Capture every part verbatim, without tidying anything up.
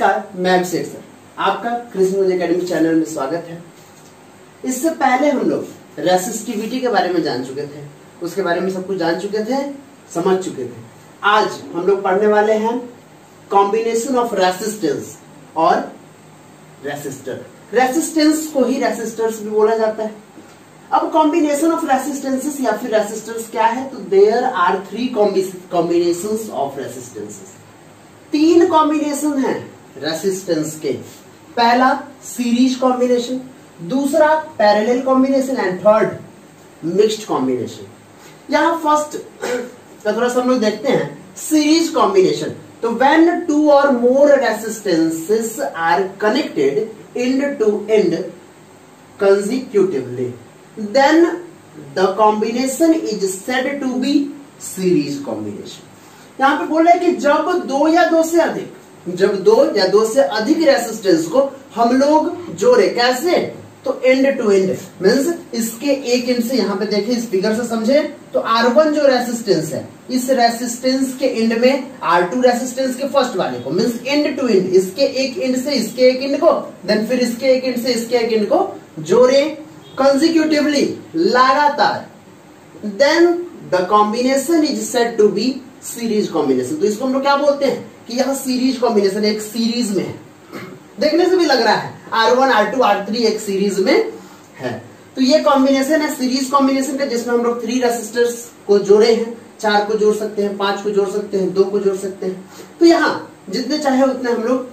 नमस्कार, मैं अभिषेक सर, आपका कृषि न्यूज एकेडमी चैनल में स्वागत है। इससे पहले हम लोग रेसिस्टिविटी के बारे में जान चुके थे, उसके बारे में सब कुछ जान चुके थे, समझ चुके थे। आज हम लोग पढ़ने वाले हैं कॉम्बिनेशन ऑफ रेसिस्टेंस और रेसिस्टर। रेसिस्टेंस को ही रेसिस्टर्स भी बोला जाता है। अब कॉम्बिनेशन ऑफ रेसिस्टेंसेस या फिर रेसिस्टर्स क्या है, तो there are three combinations of resistances. तीन कॉम्बिनेशन है रेसिस्टेंस के। पहला सीरीज कॉम्बिनेशन, दूसरा parallel combination and third mixed combination. यहां फर्स्ट का थोड़ा सा हम लोग देखते हैं सीरीज कॉम्बिनेशन। तो व्हेन टू और more resistances are connected end to end consecutively, then the combination is said to be series combination। यहां पे बोल रहा है कि जब दो या दो से अधिक जब दो या दो से अधिक रेसिस्टेंस को हम लोग जोड़े, कैसे, तो एंड टू एंड मींस इसके एक एंड से, यहां पे देखिए इस फिगर से समझे, तो आर वन जो रेसिस्टेंस है, इस रेसिस्टेंस के एंड में आर टू रेसिस्टेंस के फर्स्ट वाले को, मींस एंड टू एंड, इसके एक एंड से इसके एक एंड को, देन फिर इसके एक एंड से इसके एक एंड को जोड़े कंसेक्यूटिवली, लगातार, then the combination is said to be series combination. तो इसको हम लोग क्या बोलते हैं कि यह सीरीज कॉम्बिनेशन एक सीरीज में है। देखने से भी लग रहा है R one R two R three एक सीरीज में है। तो ये कॉम्बिनेशन है सीरीज कॉम्बिनेशन का, जिसमें हम लोग थ्री रेसिस्टर्स को जोड़े हैं। चार को जोड़ सकते हैं, पांच को जोड़ सकते हैं, दो को जोड़ सकते हैं। तो यहाँ जितने चाहे उतने हम लोग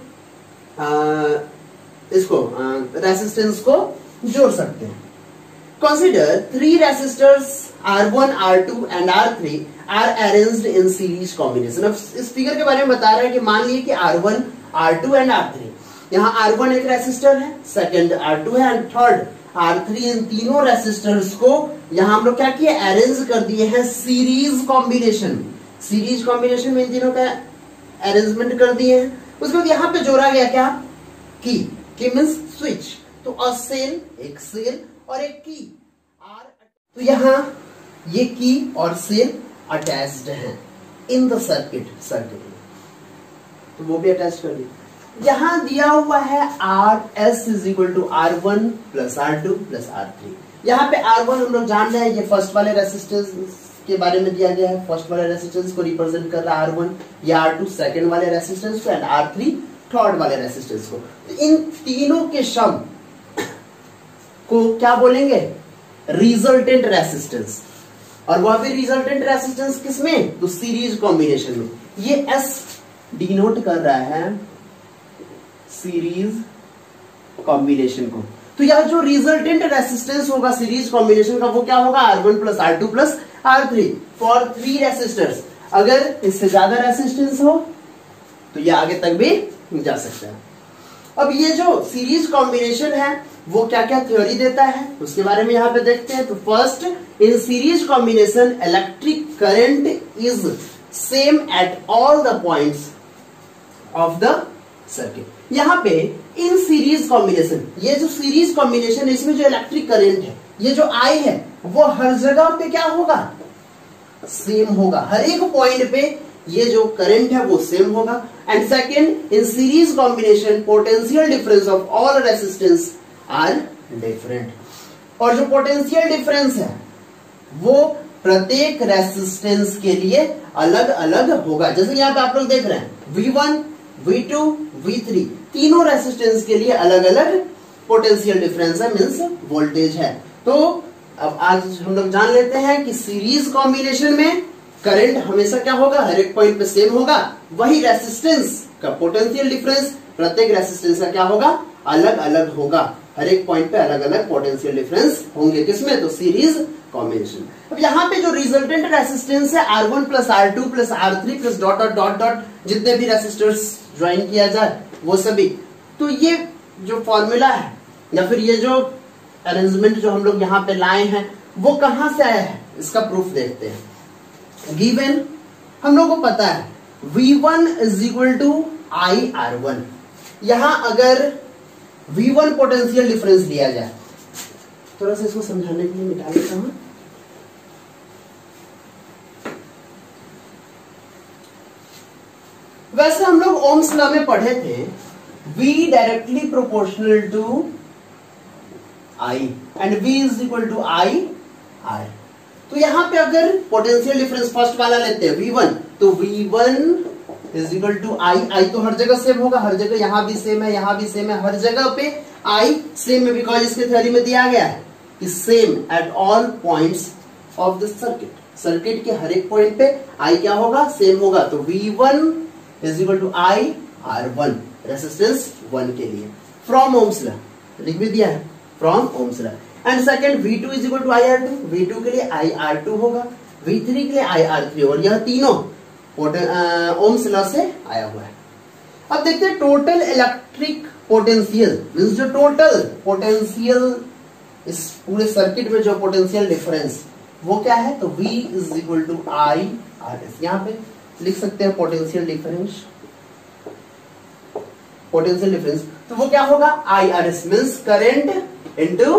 इसको रेसिस्टेंस को जोड़ सकते हैं। Consider three resistors R one, R two and R three are arranged in series combination। अब इस फिगर के बारे में बता रहा है कि मान लीजिए कि R one, R two and R three, यहाँ आर वन एक रेसिस्टर है, सेकंड आर टू है एंड थर्ड आर थ्री। इन तीनों रेसिस्टर्स को यहाँ हम लोग क्या किए, अरेंज कर दिए हैं सीरीज कॉम्बिनेशन। सीरीज कॉम्बिनेशन में इन तीनों का अरेंजमेंट कर दिए हैं। उसके बाद यहाँ पे जोड़ा गया क्या, की। की मींस स्विच। तो अ सेल, एक सेल और एक की आर। तो यहाँ ये की और सेल अटैच्ड हैं इन द सर्किट सर्किट में, तो वो भी अटैच कर दिया। यहाँ दिया हुआ है R S is equal to R one plus R two plus R three. यहाँ पे आर वन हम लोग जान रहे हैं, ये फर्स्ट वाले रेसिस्टेंस के बारे में दिया गया है। फर्स्ट वाले रेसिस्टेंस को रिप्रेजेंट कर रहा है आर वन, या आर टू सेकेंड वाले रेसिस्टेंस को, एंड आर थ्री थर्ड वाले रेसिस्टेंस को। तो इन तीनों के सम को क्या बोलेंगे, रिजल्टेंट रेसिस्टेंस। और वह भी रिजल्टेंट रेसिस्टेंस किसमें, तो सीरीज कॉम्बिनेशन में। ये एस डिनोट कर रहा है सीरीज कॉम्बिनेशन को। तो यह जो रिजल्टेंट रेसिस्टेंस होगा सीरीज कॉम्बिनेशन का, वो क्या होगा, R one plus R two plus R three for three resistors. अगर इससे ज्यादा रेसिस्टेंस हो तो यह आगे तक भी जा सकता है। अब ये जो सीरीज कॉम्बिनेशन है वो क्या क्या थ्योरी देता है, उसके बारे में यहाँ पे देखते हैं। तो first, in series combination electric current is same at all the points of the circuit. यहाँ पे इन सीरीज कॉम्बिनेशन, ये जो सीरीज कॉम्बिनेशन है, इसमें जो इलेक्ट्रिक करंट है, ये जो आई है, वो हर जगह पे क्या होगा, सेम होगा। हर एक पॉइंट पे ये जो करंट है वो सेम होगा। And second, in series combination potential difference of all resistance are different. और जो पोटेंशियल डिफरेंस है वो प्रत्येक रेसिस्टेंस के लिए अलग अलग होगा। जैसे यहाँ पे आप लोग देख रहे हैं V one, V two, V three, तीनों रेसिस्टेंस के लिए अलग अलग पोटेंशियल डिफरेंस है, मींस वोल्टेज है। तो अब आज हम लोग जान लेते हैं कि सीरीज कॉम्बिनेशन में करंट हमेशा क्या होगा, हर एक पॉइंट पे सेम होगा। वही रेसिस्टेंस का पोटेंशियल डिफरेंस प्रत्येक रेसिस्टेंस का क्या होगा, अलग अलग होगा। हर एक पॉइंट पे अलग अलग पोटेंशियल डिफरेंस होंगे, किसमें, तो सीरीज कॉम्बिनेशन। अब यहाँ पे जो रिजल्टेंट रेसिस्टेंस है R one plus R two plus R three plus dot dot dot dot, जितने भी रेसिस्टर्स ज्वाइन किया जाए वो सभी। तो ये जो फॉर्मूला है या फिर ये जो अरेंजमेंट जो हम लोग यहाँ पे लाए हैं, वो कहां से आया है, इसका प्रूफ देखते हैं। गिवन हम लोग को पता है V one is equal to I R one. यहां अगर वी वन पोटेंशियल डिफरेंस लिया जाए, थोड़ा सा इसको समझाने के लिए मिटा देता हूं। वैसे हम लोग ओम्स लॉ में पढ़े थे V directly proportional to I and V is equal to I R। तो यहां पे अगर पोटेंशियल डिफरेंस फर्स्ट वाला लेते हैं V वन, तो V one is equal to I। I तो हर जगह सेम होगा, हर जगह यहां भी सेम है, यहां भी सेम है, हर जगह पे I सेम है, बिकॉज इसके थ्योरी में दिया गया है कि same at all points of the circuit. Circuit के हर एक पॉइंट पे I क्या होगा, सेम होगा। तो V one is equal to I R one, resistance one के लिए फ्रॉम ओम्स लॉ लिख भी दिया है, from Ohm's law. And second V two is equal to I R two, V two के लिए I R टू होगा, V three के लिए I R थ्री, और यह तीनों ओम्स लॉ से आया हुआ है। अब देखते हैं टोटल इलेक्ट्रिक पोटेंशियल, मींस जो टोटल पोटेंशियल इस पूरे सर्किट में जो पोटेंशियल डिफरेंस वो क्या है, तो V is equal to I R S। यहां पे लिख सकते हैं पोटेंशियल डिफरेंस, पोटेंशियल डिफरेंस तो वो क्या होगा, I R S means current into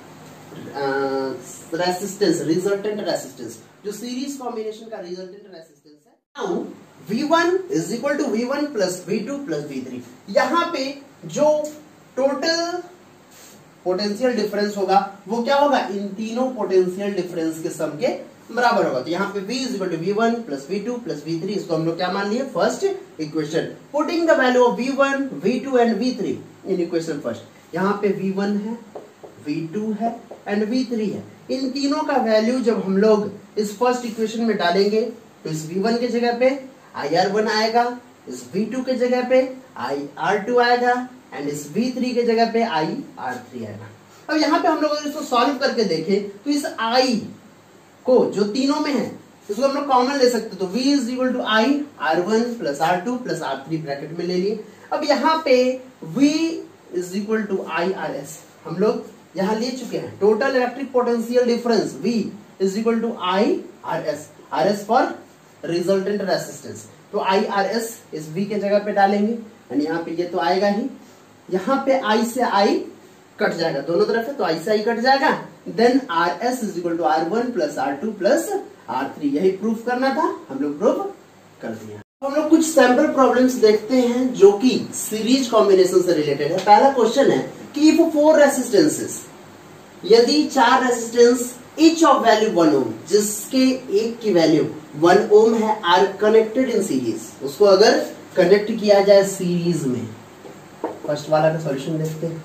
resistance, resultant resistance, जो सीरीज कॉम्बिनेशन का रिजल्टेंट रेसिस्टेंस है। Now V one is equal to V one plus V two plus V three. यहां पे जो टोटल पोटेंशियल डिफरेंस होगा वो क्या होगा, इन तीनों पोटेंशियल डिफरेंस के सम के बराबर होगा। तो यहाँ पे V is equal to V one plus V two plus V three, इसको हम लोग क्या मान लिए, first equation. Putting the value of V one, V two and V three in equation first. यहाँ पे V वन है, V टू है एंड V थ्री है। इन तीनों का वैल्यू जब हम लोग इस फर्स्ट इक्वेशन में डालेंगे तो इस V वन के जगह पे I R वन आएगा, इस V टू के जगह पे I R टू आएगा एंड इस V थ्री के जगह पे I R थ्री आएगा। अब यहाँ पे हम लोग अगर इसको सॉल्व करके देखें तो इस I को जो तीनों में है इसको हम लोग कॉमन ले सकते, तो V is equal to I R one plus R two plus R three bracket में ले लिए। अब यहाँ पे V is equal to I R S हम लोग यहाँ ले चुके हैं। Total electric potential difference V is equal to I R S, R S for resultant resistance, तो I R S इस V के जगह पे डालेंगे एंड यहाँ पे ये तो आएगा ही, यहाँ पे I से I कट जाएगा, दोनों तरफ है तो I से I कट जाएगा। Then R S is equal to R one plus R two plus R three, यही प्रूफ करना था, हम लोग प्रूफ कर दिया। हम लोग कुछ सैंपल प्रॉब्लम्स देखते हैं जो कि सीरीज कॉम्बिनेशन से रिलेटेड है। पहला क्वेश्चन है कि इफ फोर रेसिस्टेंसेस, यदि चार resistance each of value one ohm, जिसके एक की वैल्यू वन ओम है, आर कनेक्टेड इन सीरीज, उसको अगर कनेक्ट किया जाए सीरीज में। फर्स्ट वाला का सॉल्यूशन देखते हैं,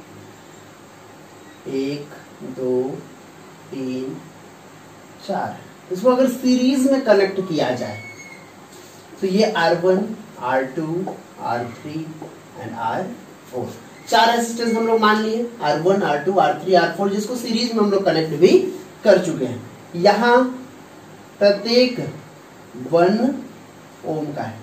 एक दो तीन चार, इसको अगर सीरीज में कनेक्ट किया जाए तो ये R one, R two, R three and R four, चार रेसिस्टेंस हम लोग मान लिए, R one, R two, R three, R four, जिसको सीरीज में हम लोग कनेक्ट भी कर चुके हैं। यहां प्रत्येक वन ओम का है।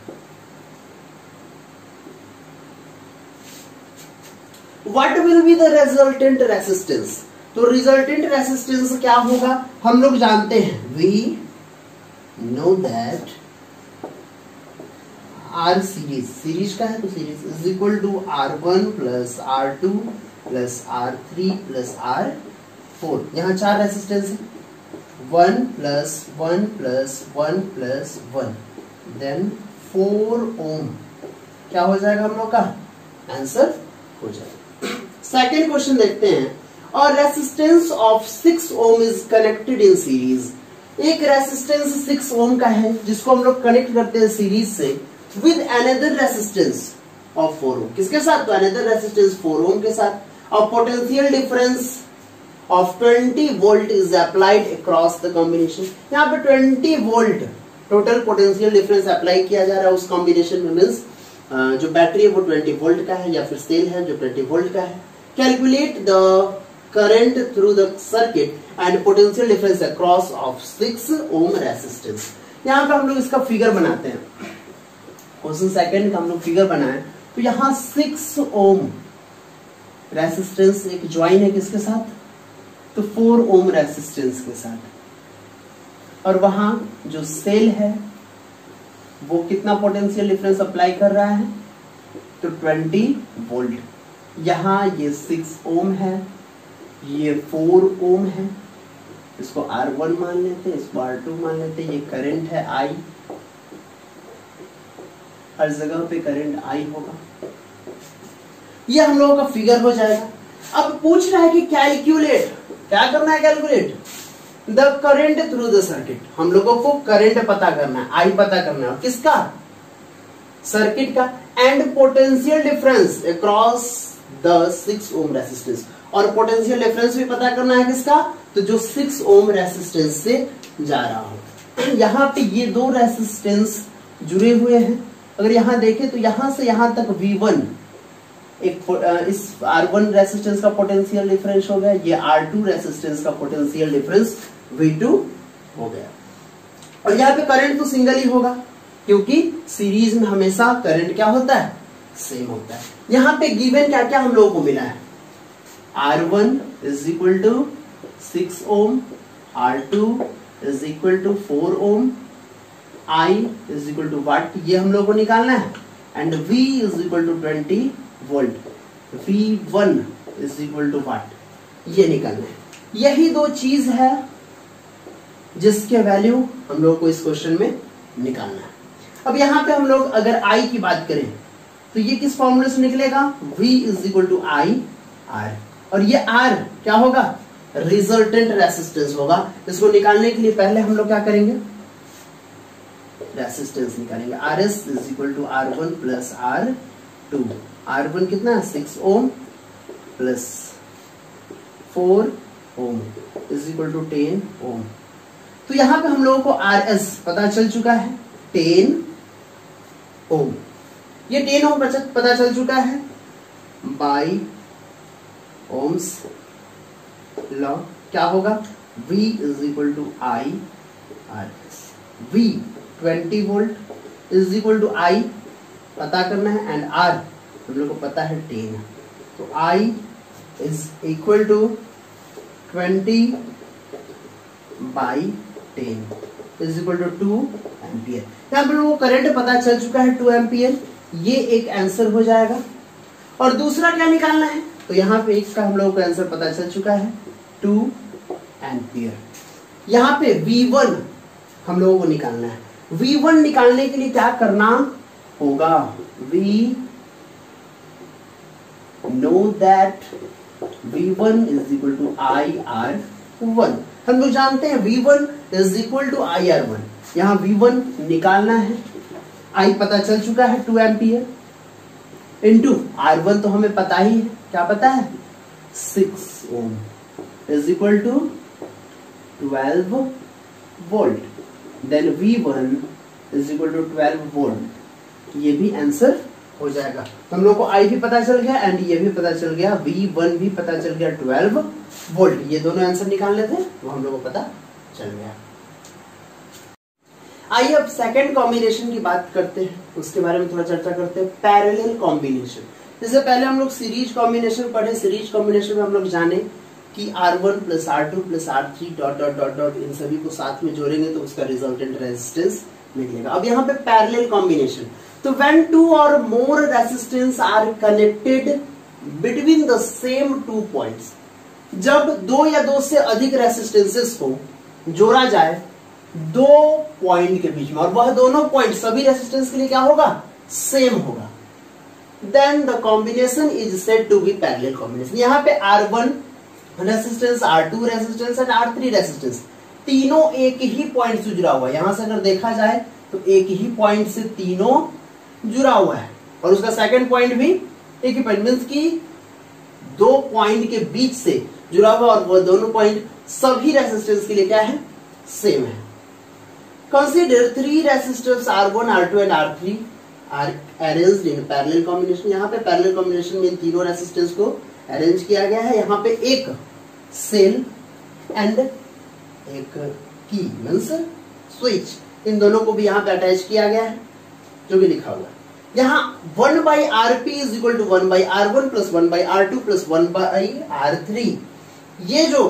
What will be the resultant resistance, तो रिजल्टेंट रेसिस्टेंस क्या होगा, हम लोग जानते हैं, we know that R series, series का है तो series is equal to R one plus R two plus R three plus R four. यहाँ चार रेसिस्टेंस है, one plus one plus one plus one, then four ohm क्या हो जाएगा हम लोग का आंसर हो जाएगा। सेकेंड क्वेश्चन देखते हैं, और resistance of six ohm is connected in series, एक रेसिस्टेंस सिक्स ओम का है जिसको हम लोग कनेक्ट करते हैं सीरीज से with another resistance of four ohm, किसके साथ, तो another resistance फोर ohm के साथ, और potential difference of twenty volt is applied across the combination। यहाँ पे twenty volt total potential difference apply किया जा रहा है उस कॉम्बिनेशन में, मीन्स जो बैटरी है वो ट्वेंटी volt का है या फिर सेल है जो ट्वेंटी volt का है। Calculate the current through the circuit and potential difference across of six ohm resistance. यहाँ पे हम लोग इसका फिगर बनाते हैं, क्वेश्चन सेकंड का हम लोग फिगर बनाए, तो यहाँ सिक्स ओम रेसिस्टेंस एक ज्वाइन है किसके साथ, तो फोर ओम रेसिस्टेंस के साथ, और वहां जो सेल है वो कितना पोटेंशियल डिफरेंस अप्लाई कर रहा है, तो ट्वेंटी वोल्ट। यहाँ ये सिक्स ओम है, ये फोर ओम है, इसको आर वन मान लेते हैं, इसको आर टू मान लेते हैं, ये करंट है आई, हर जगह पे करंट आई होगा, ये हम लोगों का फिगर हो जाएगा। अब पूछ रहा है कि कैलकुलेट, क्या करना है calculate the current through the circuit. हम लोगों को करंट पता करना है, आई पता करना है, और किसका, सर्किट का, and potential difference across the six ohm resistance, और पोटेंशियल डिफरेंस भी पता करना है किसका, तो जो सिक्स ओम रेसिस्टेंस से जा रहा हो। यहाँ पे ये दो रेसिस्टेंस जुड़े हुए हैं, अगर यहाँ देखें तो यहां से यहां तक वी वन एक इस आर वन रेसिस्टेंस का पोटेंशियल डिफरेंस हो गया, ये आर टू रेसिस्टेंस का पोटेंशियल डिफरेंस वी टू हो गया। और यहाँ पे करंट तो सिंगल ही होगा क्योंकि सीरीज में हमेशा करंट क्या होता है, सेम होता है। यहाँ पे गिवन क्या क्या हम लोगों को मिला है, R one is equal to six ohm, R two is equal to four ohm, I is equal to what, ये हम लोग को निकालना है, and V is equal to twenty volt, V one is equal to what, ये निकालना है। यही दो चीज है जिसके वैल्यू हम लोग को इस क्वेश्चन में निकालना है। अब यहाँ पे हम लोग अगर I की बात करें तो ये किस फॉर्मूले से निकलेगा, V is equal to I R, और ये R क्या होगा, रिजल्टेंट रेसिस्टेंस होगा। इसको निकालने के लिए पहले हम लोग क्या करेंगे, रेसिस्टेंस निकालेंगे। R S is equal to R one plus R two, R one कितना है six ohm plus four ohm is equal to ten ohm. तो यहां पे हम लोगों को आर एस पता चल चुका है टेन ओम, ये टेन ओम पता चल चुका है बाई ओम्स लॉ, क्या होगा, V is equal to I R S, V twenty volt is equal to I पता करना है, एंड R हम लोग को पता है टेन, तो I is equal to twenty by ten is equal to two ampere. यहाँ पर लोगों को करंट पता चल चुका है टू एम्पियर, ये एक आंसर हो जाएगा। और दूसरा क्या निकालना है, तो यहाँ पे एक का हम लोगों को आंसर पता चल चुका है टू एम्पियर। यहाँ पे वी वन हम लोगों को निकालना है, वी वन निकालने के लिए क्या करना होगा, we know that V one is equal to I R one, हम लोग जानते हैं V one is equal to I R one. यहाँ वी वन निकालना है, आई पता चल चुका है two ampere, into R one तो हमें पता ही है, क्या पता है, six ohm is equal to twelve volt, then V one is equal to twelve volt, ये भी आंसर हो जाएगा। तो हम लोग को आई भी पता चल गया एंड ये भी पता चल गया, वी वन भी पता चल गया ट्वेल्व वोल्ट, ये दोनों आंसर निकाल लेते हैं वो हम लोग को पता चल गया। आइए अब सेकंड कॉम्बिनेशन की बात करते हैं, उसके बारे में थोड़ा चर्चा करते हैं, पैरेलल कॉम्बिनेशन। जैसे पहले हम लोग सीरीज कॉम्बिनेशन पढ़े, सीरीज कॉम्बिनेशन में हम लोग जाने कि R one plus R two plus R three dot dot dot dot इन सभी को साथ में जोड़ेंगे तो उसका रिजल्टेंट रेजिस्टेंस निकलेगा। अब यहाँ पे पैरेलल कॉम्बिनेशन, तो व्हेन टू और more resistance are connected between the same two points, जब दो या दो से अधिक रेसिस्टेंसेस को जोड़ा जाए दो पॉइंट के बीच में, और वह दोनों पॉइंट सभी रेसिस्टेंस के लिए क्या होगा, सेम होगा, then the combination is said to be parallel combination. यहाँ पे R one resistance, R two resistance and R three resistance तीनों एक ही पॉइंट से जुड़ा हुआ है। यहां से अगर देखा जाए तो एक ही पॉइंट से तीनों जुड़ा हुआ है, और उसका सेकंड पॉइंट भी एक ही पॉइंट, मींस की दो पॉइंट के बीच से जुड़ा हुआ, और वो दोनों पॉइंट सभी रेसिस्टेंस के लिए क्या है, सेम है। Consider three resistors R one, R two and R three are arranged in parallel combination. यहाँ पे पैरेलल कॉम्बिनेशन में इन तीनों रेसिस्टेंस को अरेंज किया गया है। यहाँ पे एक सेल एंड एक की मींस स्विच, इन दोनों को भी यहाँ पे अटैच किया गया है जो भी लिखा हुआ है। यहाँ one by R P is equal to one by R one plus one by R two plus one by R three, ये जो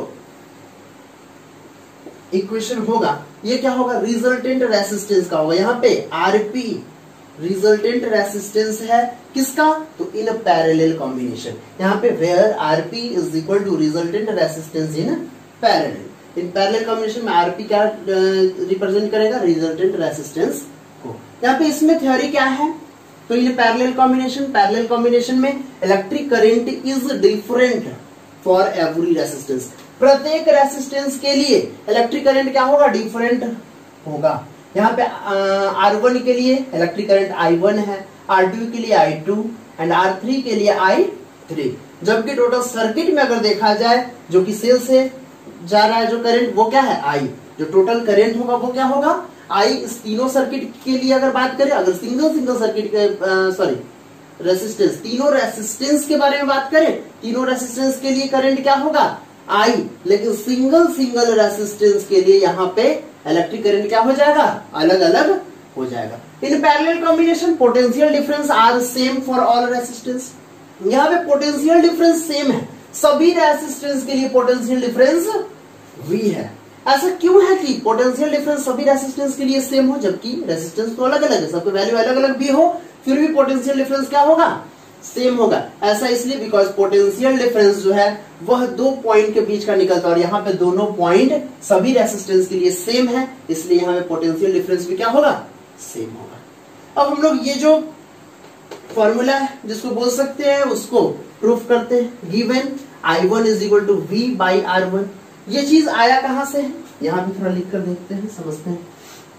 इक्वेशन होगा ये क्या होगा, रिजल्टेंट रेसिस्टेंस का होगा। यहाँ पे आरपी रिजल्टेंट रेसिस्टेंस है किसका, तो इन पैरेलल कॉम्बिनेशन। यहाँ पे where RP is equal to resultant resistance in parallel. In parallel combination में आरपी क्या रिप्रेजेंट करेगा, रिजल्टेंट रेसिस्टेंस को। यहाँ पे इसमें थ्योरी क्या है तो in parallel combination parallel combination में electric current is different for every resistance. प्रत्येक रेसिस्टेंस के लिए इलेक्ट्रिक करंट क्या होगा, डिफरेंट होगा। यहाँ पे आर वन के लिए इलेक्ट्रिक करंट आई वन है, आर टू के लिए I two and R three के लिए आई थ्री। जबकि टोटल सर्किट में अगर देखा जाए जो कि सेल से जा रहा है जो करंट वो क्या है, आई। जो टोटल करंट होगा वो क्या होगा, आई। इस तीनों सर्किट के लिए अगर बात करें, अगर सिंगल सिंगल सर्किट के सॉरी रेसिस्टेंस तीनों रेसिस्टेंस के बारे में बात करें, तीनों रेसिस्टेंस के लिए करंट क्या होगा, आई। लेकिन सिंगल सिंगल रेसिस्टेंस के लिए यहाँ पे इलेक्ट्रिक करंट क्या हो जाएगा, अलग अलग हो जाएगा। In parallel combination potential difference are same for all resistance. यहाँ पे पोटेंशियल डिफरेंस सेम है, सभी रेसिस्टेंस के लिए पोटेंशियल डिफरेंस वी है। ऐसा क्यों है कि पोटेंशियल डिफरेंस सभी रेसिस्टेंस के लिए सेम हो, जबकि रेसिस्टेंस तो अलग अलग है, सबके वैल्यू अलग अलग भी हो, फिर भी पोटेंशियल डिफरेंस क्या होगा, सेम होगा। ऐसा इसलिए बिकॉज पोटेंशियल डिफरेंस जो है वह दो पॉइंट के बीच का निकलता है और यहाँ पे दोनों पॉइंट सभी रेसिस्टेंस के लिए सेम है, इसलिए यहाँ पे पोटेंशियल डिफरेंस भी क्या होगा, सेम होगा। अब हम लोग ये जो फॉर्मूला है जिसको बोल सकते हैं उसको प्रूफ करते हैं। Given I one is equal to V by R one. ये चीज आया कहां से है, यहां भी थोड़ा लिख कर देखते हैं, समझते हैं।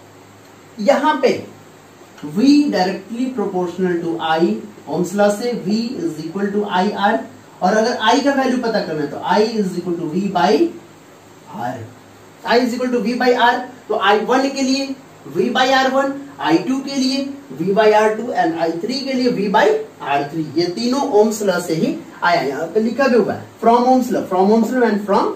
यहां पे V directly proportional to I, Ohm's law से V is equal to I R. और अगर I का वैल्यू पता करना है तो I is equal to V by R. I is equal to V by R, तो आई वन के लिए V by R one, I two के लिए V by R two and I three के लिए V बाई आर थ्री। ये तीनों ohms law से ही आया, यहाँ पे लिखा भी हुआ है from Ohm's law, from Ohm's law and from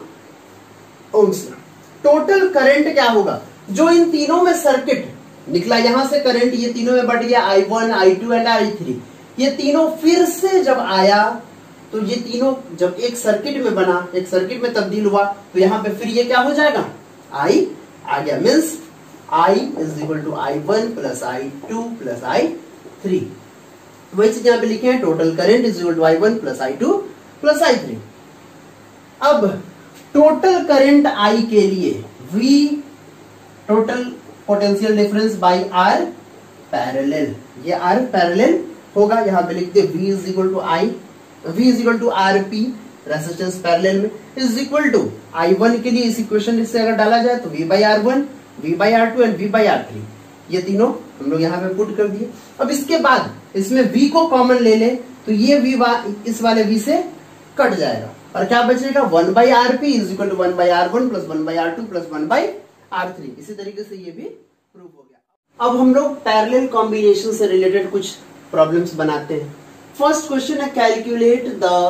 Ohm's law. Total current क्या होगा, जो इन तीनों में सर्किट निकला, यहां से करंट ये तीनों में बढ़ गया, I one, I two and I three. ये तीनों फिर से जब आया तो ये तीनों जब एक सर्किट में बना, एक सर्किट में तब्दील हुआ, तो यहाँ पे फिर ये क्या हो जाएगा, आई आ गया। Means I is equal to I one plus I two plus I three. वही चीज यहाँ पे लिखे हैं, total current is equal to I one plus I two plus I three. अब टोटल करंट आई के लिए V total potential difference by R parallel, ये आर पैरेलल होगा। यहाँ पे लिखते V is equal to I, V is equal to R P resistance parallel में is equal to I one के लिए इस इक्वेशन से अगर डाला जाए तो V by R one, V by R two and V by R three. ये तीनों हम लोग यहाँ पे पुट कर दिए। अब इसके बाद इसमें V को कॉमन ले ले तो ये V वा, इस वाले V से कट जाएगा और क्या बचेगा, one by R P is equal to one by R one plus one by R two plus one by R three. इसी तरीके से ये भी प्रूव हो गया। अब हम लोग पैरेलल कॉम्बिनेशन से रिलेटेड कुछ प्रॉब्लम्स बनाते हैं। फर्स्ट क्वेश्चन है, calculate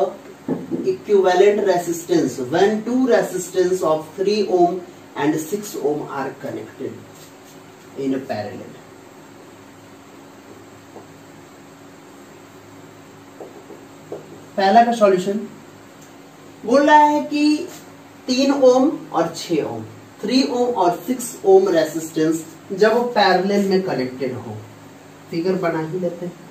the equivalent resistance when two resistance of three ohm and six ohm are connected in parallel. पहला का सॉल्यूशन बोल रहा है कि तीन ओम और छह ओम, थ्री ओम और सिक्स ओम रेसिस्टेंस जब वो पैरेलल में कनेक्टेड हो, फिगर बना ही लेते हैं।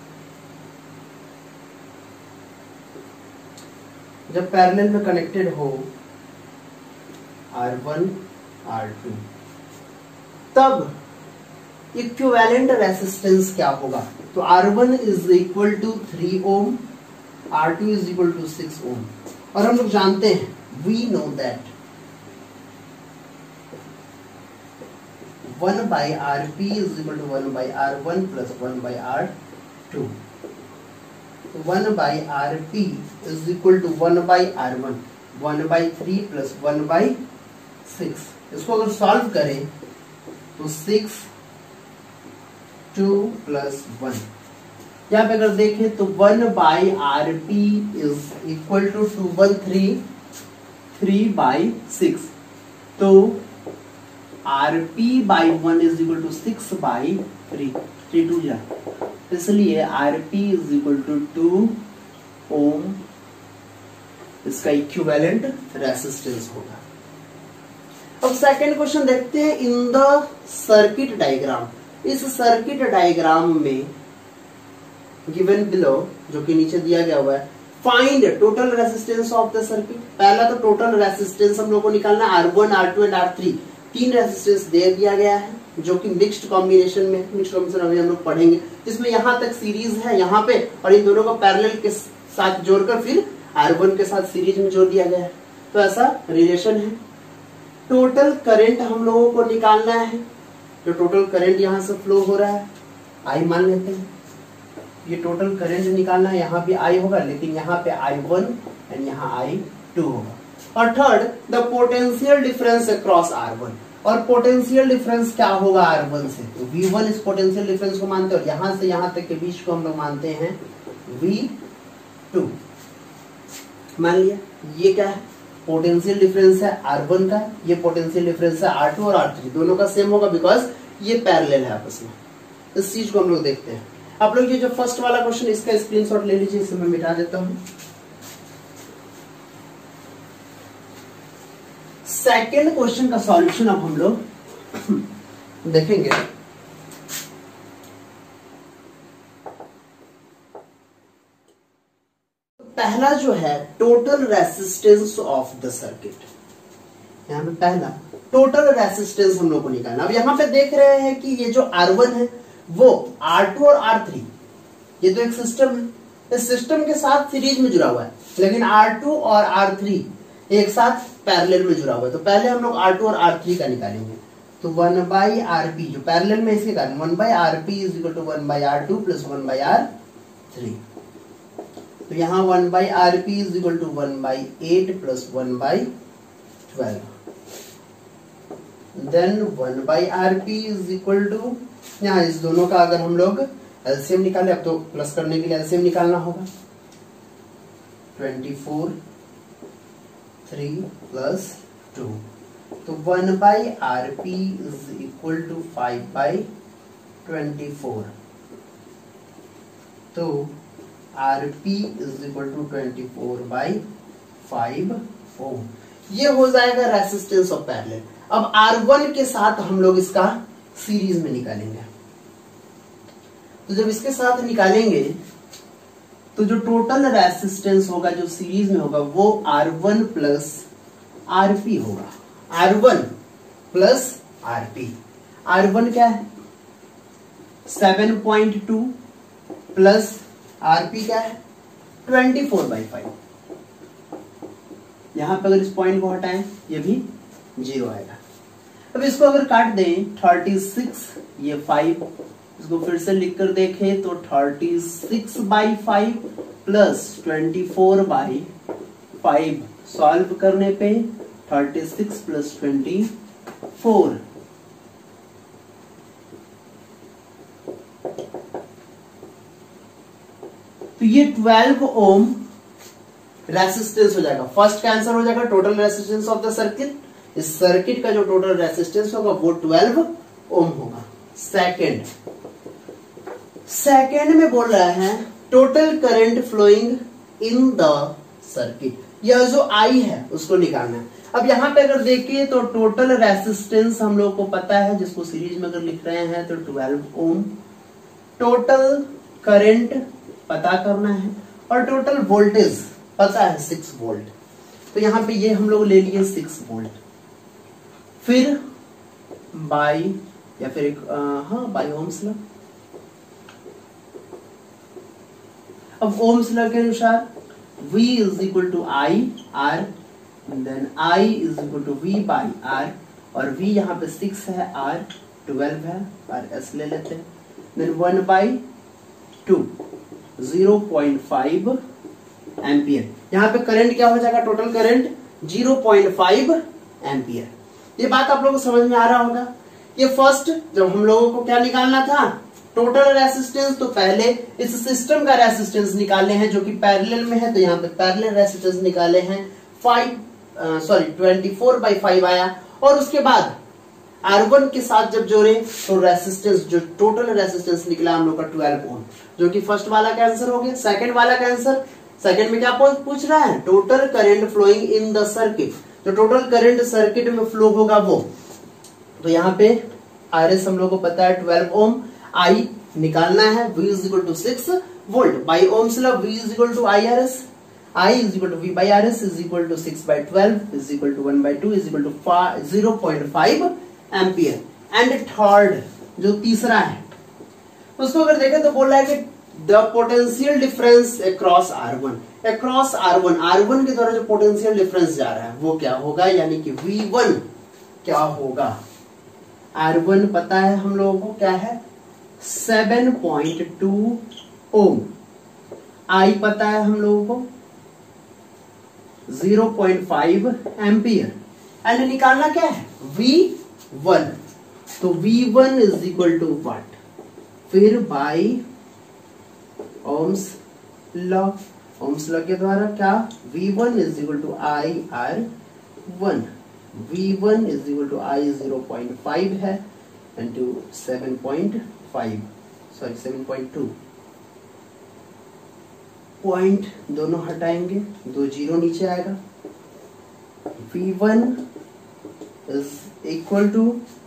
जब पैरेलल में कनेक्टेड हो आर वन आर टू, तब इक्विवेलेंट रेसिस्टेंस क्या होगा, तो R one is equal to three ohm, R two is equal to six ohm. और हम लोग जानते हैं, we know that one by R P is equal to one by R one plus one by R two. One by R P is equal to one by R one, one by three plus one by six. इसको अगर solve करें तो six to plus one. यहाँ पे अगर देखें तो one by R P is equal to two one three, three by six, तो R P by one is equal to six by three, three two जा, इसलिए R P is equal to two ohm इसका equivalent resistance होगा। अब second question देखते हैं, in the circuit diagram, इस circuit diagram में गिवन बिलो जो कि नीचे दिया गया हुआ है, find total resistance of the circuit. पहला तो टोटल रेसिस्टेंस हम लोग को निकालना है, R one R two and R three, तीन रेसिस्टेंस दे दिया गया है। जो कि मिक्स्ड कॉम्बिनेशन में, मिक्स्ड कॉम्बिनेशन अभी हम लोग पढ़ेंगे, जिसमें यहाँ तक सीरीज है यहाँ पे और इन दोनों को पैरेलल के साथ जोड़कर फिर आर वन के साथ सीरीज में जोड़ दिया गया है। तो ऐसा रिलेशन है। टोटल करंट हम लोगों को निकालना है। जो टोटल करंट यहाँ से फ्लो हो रहा है आई मान लेते हैं, ये टोटल करंट निकालना है। यहाँ भी आई होगा लेकिन यहाँ पे आई वन एंड यहाँ आई टू होगा। और third, the potential difference across R one. और पोटेंशियल डिफरेंस क्या होगा आर वन से? तो वी वन इस पोटेंशियल डिफरेंस को मानते हैं और यहाँ से यहाँ तक के बीच को हम लोग मानते हैं वी टू। मान लिया ये क्या है? पोटेंशियल डिफरेंस है आर वन का, ये पोटेंशियल डिफरेंस है आर टू और आर थ्री, दोनों का सेम होगा बिकॉज ये पैरेलल है आपस में। इस चीज को हम लोग देखते हैं। आप लोग ये जो फर्स्ट वाला क्वेश्चन इसका स्क्रीनशॉट ले लीजिए, इसे मैं मिटा देता हूं। सेकेंड क्वेश्चन का सॉल्यूशन अब हम लोग देखेंगे। पहला जो है total resistance of the circuit, यहाँ पे पहला टोटल रेसिस्टेंस हम लोग को निकालना। अब यहाँ पे देख रहे हैं कि ये जो आर वन है वो आर टू और आर थ्री, ये तो एक सिस्टम है, इस सिस्टम के साथ सीरीज में जुड़ा हुआ है, लेकिन आर टू और आर थ्री एक साथ पैरेलल में जुड़ा हुआ है। तो पहले हम लोग आर टू और आर थ्री का निकालेंगे। तो वन बाई आर पी जो पैरेलल में इसके कारण one by R P is equal to one by R two plus one by R three. तो यहाँ one by R P is equal to one by eight plus one by twelve. Then one by R P is equal to, यहाँ इस दोनों का अगर हम लोग LCM निकाले, अब तो प्लस करने के लिए एलसीएम निकालना होगा, twenty four three plus two. तो one by R P is equal to five by twenty four. तो R P is equal to twenty four by five ohm. ये हो जाएगा रेसिस्टेंस ऑफ पैरेलल। अब आर वन के साथ हम लोग इसका सीरीज में निकालेंगे। तो जब इसके साथ निकालेंगे तो जो टोटल रेसिस्टेंस होगा जो सीरीज में होगा वो R one plus R P होगा। R one plus R P. R one क्या है? Seven point two plus R P क्या है? Twenty four by five. यहां पर अगर इस पॉइंट को हटाएं ये भी जीरो आएगा। अब इसको अगर काट दें थर्टी सिक्स, ये फाइव, इसको फिर से लिखकर देखें तो thirty six by five plus twenty four by five. Solve करने पे thirty six plus twenty four, तो ये ट्वेल्व ओम रेसिस्टेंस हो जाएगा। फर्स्ट का आंसर हो जाएगा total resistance of the circuit. इस सर्किट का जो टोटल रेसिस्टेंस होगा वो ट्वेल्व ओम होगा। सेकेंड सेकेंड में बोल रहा है total current flowing in the circuit. यह जो आई है उसको निकालना है। अब यहाँ पे अगर देखिए तो टोटल रेसिस्टेंस हम लोग को पता है, जिसको सीरीज में अगर लिख रहे हैं तो ट्वेल्व ओम। टोटल करंट पता करना है और टोटल वोल्टेज पता है सिक्स वोल्ट। तो यहाँ पे ये हम लोग ले लिए सिक्स वोल्ट। फिर बाई या फिर एक आ, हाँ बाई ओम्स लॉ। अब ओम्स लॉ के अनुसार V is equal to I R, then I is equal to V by R, और V यहाँ पे सिक्स है, R ट्वेल्व है, और S ले लेते हैं। Then one by two, zero point five ampere. यहाँ पे करंट क्या हो जाएगा? Total current zero point five ampere. ये बात आप लोगों को समझ में आ रहा होगा। ये फर्स्ट जब हम लोगों को क्या निकालना था? Total resistance. तो पहले इस सिस्टम का रेसिस्टेंस निकाले हैं जो कि पैरेलल में है, तो यहाँ पे पैरेलल रेसिस्टेंस निकाले हैं five sorry twenty four by five आया। और उसके बाद आर वन के साथ जब जोड़े तो रेसिस्टेंस जो टोटल रेसिस्टेंस निकला हम लोग का ट्वेल्व ओम, जो कि फर्स्ट वाला का आंसर हो गया। सेकंड वाला का आंसर, सेकंड में क्या पूछ रहा है? Total current flowing in the circuit. जो टोटल करंट सर्किट में फ्लो होगा वो, तो यहाँ पे आर एस हम लोग को पता है ट्वेल्व ओम। आई निकालना है, V is equal to six volt by Ohm's law, V is equal to I R S, I is equal to V by R S is equal to six by twelve is equal to one by two is equal to zero point five ampere. And third जो तीसरा है उसको अगर देखें तो बोल रहा है कि the potential difference across R one, across R one, R one के द्वारा जो पोटेंशियल डिफरेंस जा रहा है वो क्या होगा, यानी कि वी वन क्या होगा। आर वन पता है हम लोगों को क्या है seven point two ohm, I पता है हम लोगों को zero point five ampere, and निकालना क्या है वी वन, तो V one is equal to what, फिर by Ohm's law, Ohm's law के द्वारा क्या V one is equal to I R one, V one is equal to I zero point five है into seven point five, sorry seven point two, point दोनों हटाएंगे, दो zero नीचे आएगा, V one is equal to,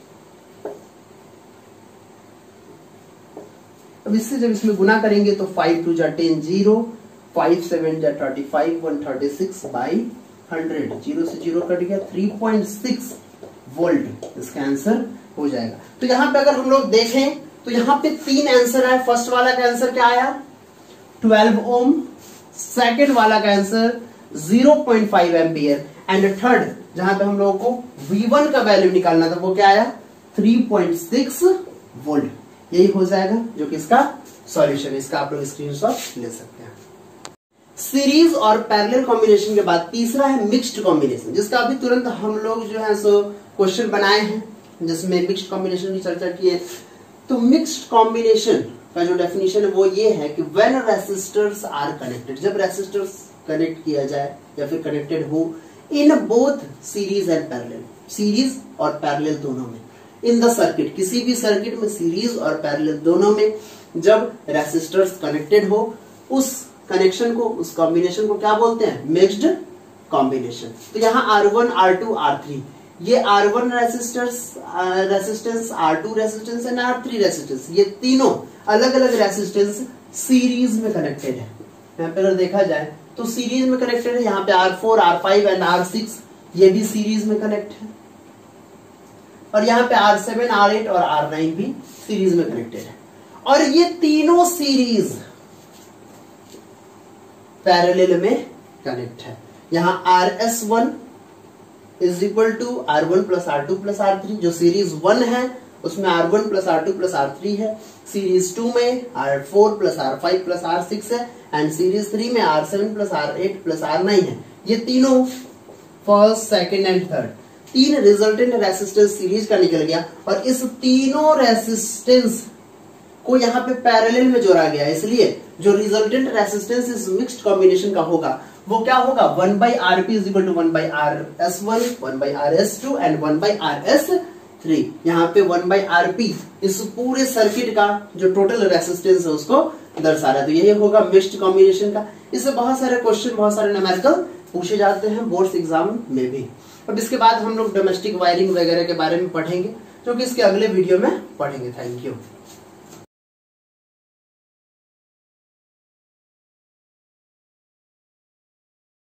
अब इससे जब इसमें गुना करेंगे तो फाइव टू जा टेन, जीरो, फाइव सेवन जा thirty five, one thirty six by hundred, zero से जीरो कट गया, थ्री पॉइंट सिक्स वोल्ट इसका आंसर हो जाएगा। तो यहाँ पे अगर हम लोग देखें तो यहाँ पे तीन आंसर आए, फर्स्ट वाला का आंसर क्या आया ट्वेल्व ओम, सेकेंड वाला का answer zero point five ampere, and third जहां पे हम लोगों को वी वन का वैल्यू निकालना था वो क्या आया थ्री पॉइंट सिक्स वोल्ट। यही हो जाएगा जो कि इसका सॉल्यूशन है, इसका आप लोग स्क्रीनशॉट ले सकते हैं। सीरीज और पैरेलल कॉम्बिनेशन के बाद तीसरा है मिक्स्ड कॉम्बिनेशन, जिसका अभी तुरंत हम लोग जो है सो क्वेश्चन बनाए हैं जिसमें मिक्स्ड कॉम्बिनेशन की चर्चा की है। तो मिक्स्ड कॉम्बिनेशन का जो डेफिनेशन है वो ये है कि व्हेन रेसिस्टर्स आर कनेक्टेड, जब रेसिस्टर्स कनेक्ट किया जाए या फिर कनेक्टेड हो in both series and parallel, series और पैरेलल दोनों में, इन द सर्किट, किसी भी सर्किट में सीरीज और पैरेलल दोनों में जब रेसिस्टर्स कनेक्टेड हो उस कनेक्शन को, उस कॉम्बिनेशन को क्या बोलते हैं मिक्स्ड कॉम्बिनेशन। तो यहाँ R one, R two, R three, ये R one resistors resistance, R two resistance and R three resistance, ये तीनों अलग अलग रेसिस्टेंस सीरीज में कनेक्टेड है। यहाँ पे अगर देखा जाए तो सीरीज में कनेक्टेड है, यहाँ पे R four, R five and R six ये भी सीरीज में कनेक्ट है, और यहाँ पे आर सेवन, आर एट और आर नाइन भी सीरीज में कनेक्टेड है, और ये तीनों सीरीज पैरेलल में कनेक्ट है। यहाँ R S one is equal to R one plus R two plus R three, जो सीरीज वन है उसमें R one plus R two plus R three है, सीरीज टू में R four plus R five plus R six है, and series three में R seven plus R eight plus R nine है। ये तीनों first, second and third तीन resultant resistance series का निकल गया, और इस तीनों रेसिस्टेंस को यहाँ पे पैरेलल में जोड़ा गया, इसलिए जो रिजल्टेंट रेसिस्टेंस इस मिक्स्ड कॉम्बिनेशन का होगा वो क्या होगा one by R P is equal to one by R S one, one by R S two and one by R S three. यहाँ पे वन बाई आर पी इस पूरे सर्किट का जो टोटल रेसिस्टेंस है उसको दर्शा रहा है। तो यही होगा मिक्स्ड कॉम्बिनेशन का। इससे बहुत सारे क्वेश्चन, बहुत सारे न्यूमेरिकल पूछे जाते हैं बोर्ड्स एग्जाम में भी। अब इसके बाद हम लोग डोमेस्टिक वायरिंग वगैरह के बारे में पढ़ेंगे, जो कि इसके अगले वीडियो में पढ़ेंगे। Thank you.